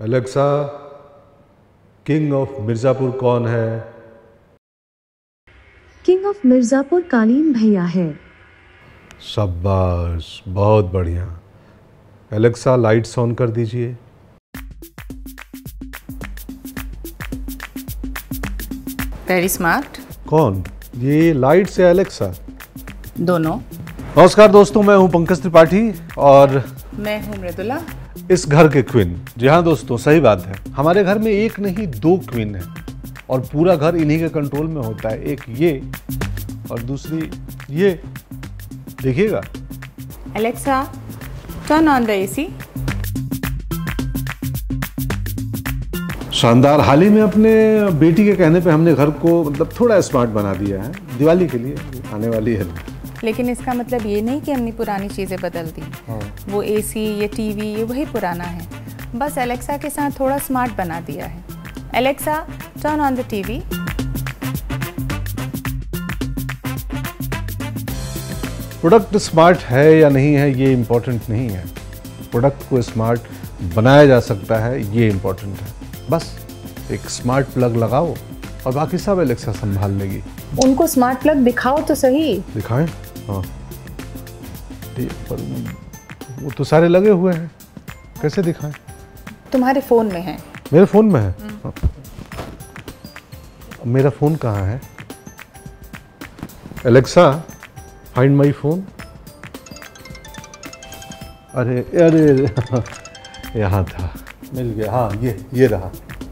Alexa, king of Mirzapur कौन है? King of Mirzapur कालीन भैया है। शाबाश, बहुत बढ़िया। एलेक्सा, लाइट्स ऑन कर दीजिए। Very smart. कौन? ये लाइट्स या एलेक्सा? दोनों। नमस्कार दोस्तों, मैं हूं पंकज त्रिपाठी और मैं हूं मृदुला, इस घर के क्वीन। जी हाँ दोस्तों, सही बात है। हमारे घर में एक नहीं दो क्वीन है और पूरा घर इन्हीं के कंट्रोल में होता है। एक ये और दूसरी ये। देखिएगा। Alexa, turn on the AC. शानदार। हाल ही में अपने बेटी के कहने पे हमने घर को मतलब थोड़ा स्मार्ट बना दिया है, दिवाली के लिए आने वाली है। लेकिन इसका मतलब ये नहीं कि हमने पुरानी चीज़ें बदल दी। वो एसी, ये टीवी, ये वही पुराना है, बस एलेक्सा के साथ थोड़ा स्मार्ट बना दिया है। Alexa, turn on the TV. Product smart है या नहीं है ये इम्पोर्टेंट नहीं है, प्रोडक्ट को स्मार्ट बनाया जा सकता है ये इम्पोर्टेंट है। बस एक स्मार्ट प्लग लगाओ और बाकी सब एलेक्सा संभाल लेगी। उनको स्मार्ट प्लग दिखाओ तो सही। दिखाएं? हाँ, पर वो तो सारे लगे हुए हैं, कैसे दिखाएं? तुम्हारे फ़ोन में है। मेरे फ़ोन में है? हाँ। मेरा फ़ोन कहाँ है? Alexa, find my phone. अरे अरे यहाँ था, मिल गया। हाँ, ये रहा।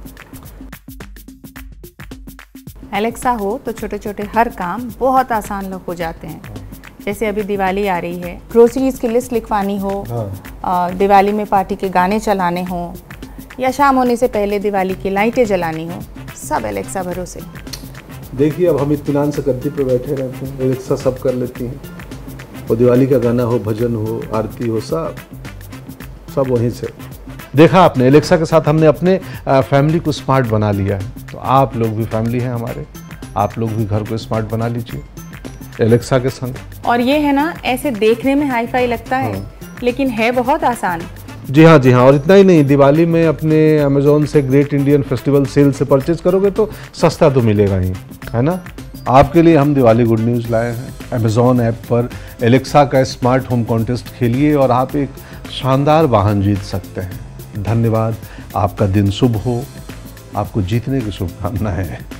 एलेक्सा हो तो छोटे छोटे हर काम बहुत आसान हो जाते हैं। जैसे अभी दिवाली आ रही है, ग्रोसरीज की लिस्ट लिखवानी हो, दिवाली में पार्टी के गाने चलाने हो, या शाम होने से पहले दिवाली की लाइटें जलानी हो, सब एलेक्सा भरोसे। देखिए, अब हम इत्मीनान से गद्दी पे बैठे रहते हैं, एलेक्सा सब कर लेती हैं। और दिवाली का गाना हो, भजन हो, आरती हो, सब वहीं से। देखा आपने, एलेक्सा के साथ हमने अपने फैमिली को स्मार्ट बना लिया है। तो आप लोग भी फैमिली हैं हमारे, आप लोग भी घर को स्मार्ट बना लीजिए एलेक्सा के संग। और ये है ना, ऐसे देखने में हाई फाई लगता है, लेकिन है बहुत आसान। जी हाँ, और इतना ही नहीं, दिवाली में अपने अमेज़ॉन से ग्रेट इंडियन फेस्टिवल सेल से परचेज करोगे तो सस्ता तो मिलेगा ही, है ना। आपके लिए हम दिवाली गुड न्यूज़ लाए हैं। अमेज़ॉन ऐप पर एलेक्सा का स्मार्ट होम कॉन्टेस्ट खेलिए और आप एक शानदार वाहन जीत सकते हैं। धन्यवाद। आपका दिन शुभ हो, आपको जीतने की शुभकामनाएं हैं।